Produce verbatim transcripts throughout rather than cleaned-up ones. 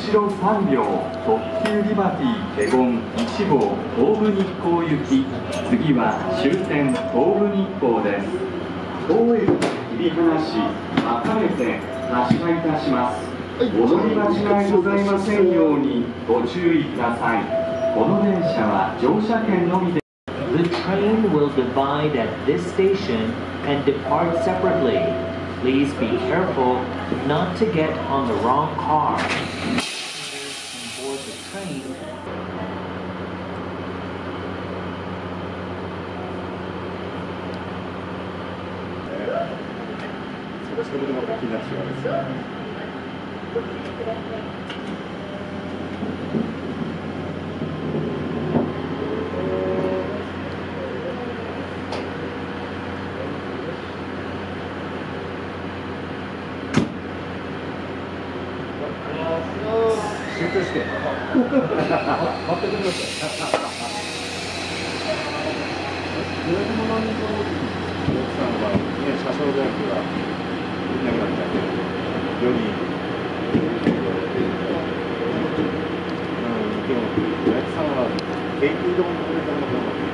後ろさんびょう、特急リバティレゴンいち号東武日光行き、次は終点東武日光です。当駅切り離し、分かれて発車いたします。お乗り間違いございませんようにご注意ください。この電車は乗車券のみで The train will divide at this station and depart separately. Please be careful not to get on the wrong car. Passengers on board the train. それでまた気になってしまいます。集中して。待ってください。どれでも何か奥さんはね、車掌であるからいなくなっちゃうけど、よりうん、でもおやつさんは平均丼のこれからの方がいい。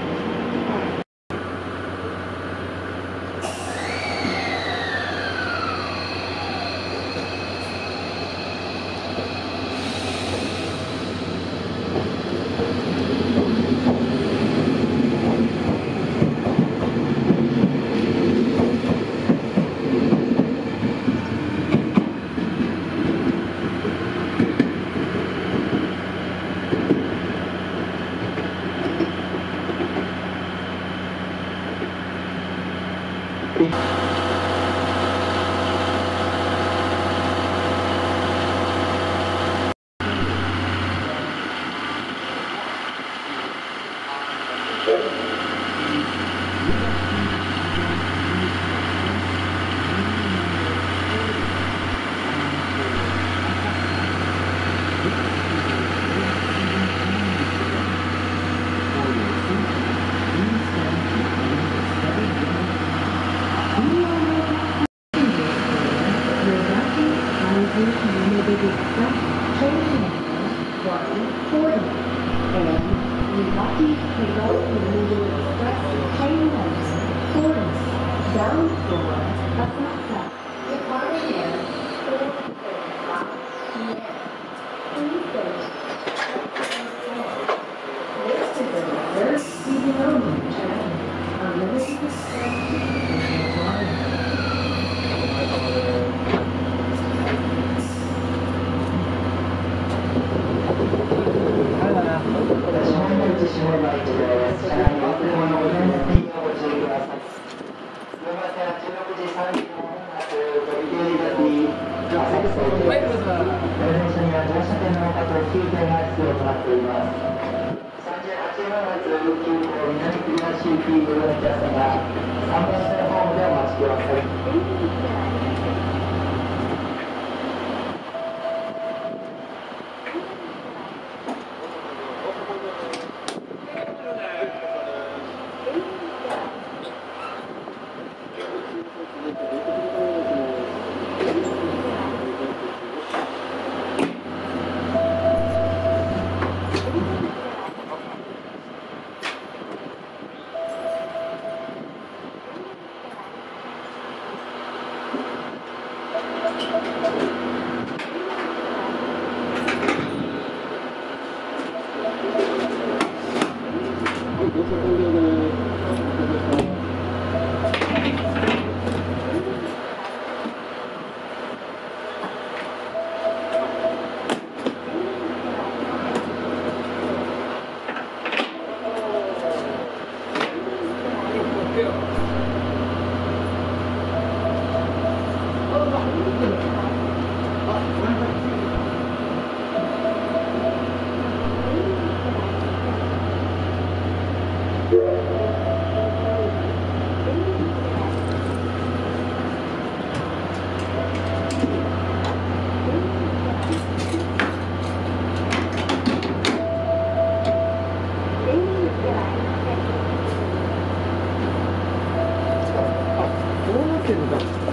けるんだ。